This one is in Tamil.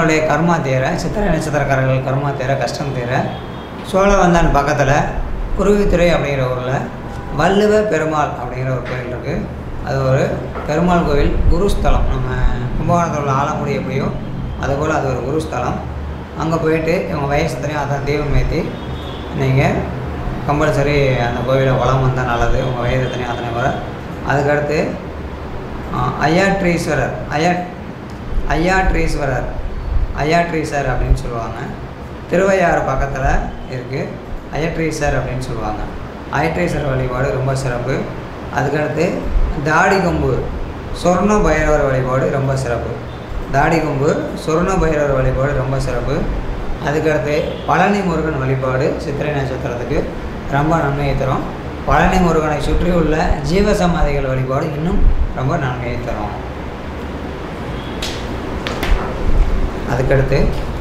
இவங்களுடைய கர்மா தீர, சித்திரை நட்சத்திரக்காரர்கள் கர்மா தீர, கஷ்டம் தீர சோழவந்தான் பக்கத்தில் குருவித்துறை அப்படிங்கிற ஊரில் வள்ளுவ பெருமாள் அப்படிங்கிற ஒரு கோயில் இருக்குது. அது ஒரு பெருமாள் கோவில், குருஸ்தலம். நம்ம கும்பகோணத்தில் உள்ள ஆலங்குடி எப்படியோ அதுபோல் அது ஒரு குருஸ்தலம். அங்கே போயிட்டு இவங்க வயசுத்தனையும் அதான் தெய்வம் ஏற்றி நீங்கள் கம்பல்சரி அந்த கோவிலை வளம் வந்தால் நல்லது. உங்கள் வயதுத்தனையும் அத்தனை வர. அதுக்கடுத்து ஐயாற்றீஸ்வரர் ஐயாற்றீஸ்வர் அப்படின்னு சொல்லுவாங்க. திருவையாறு பக்கத்தில் இருக்குது. ஐயாற்றீஸ்வர் அப்படின்னு சொல்லுவாங்க. ஐயாற்றீஸ்வரர் வழிபாடு ரொம்ப சிறப்பு. அதுக்கடுத்து தாடிகொம்பு சொர்ண பைரவர் வழிபாடு ரொம்ப சிறப்பு. தாடிகொம்பு சொர்ண பைரவர் வழிபாடு ரொம்ப சிறப்பு. அதுக்கடுத்து பழனி முருகன் வழிபாடு சித்திரை நட்சத்திரத்துக்கு ரொம்ப நன்மையை தரும். பழனி முருகனை சுற்றியுள்ள ஜீவசமாதிகள் வழிபாடு இன்னும் ரொம்ப நன்மையை தரும். அதுக்கடுத்து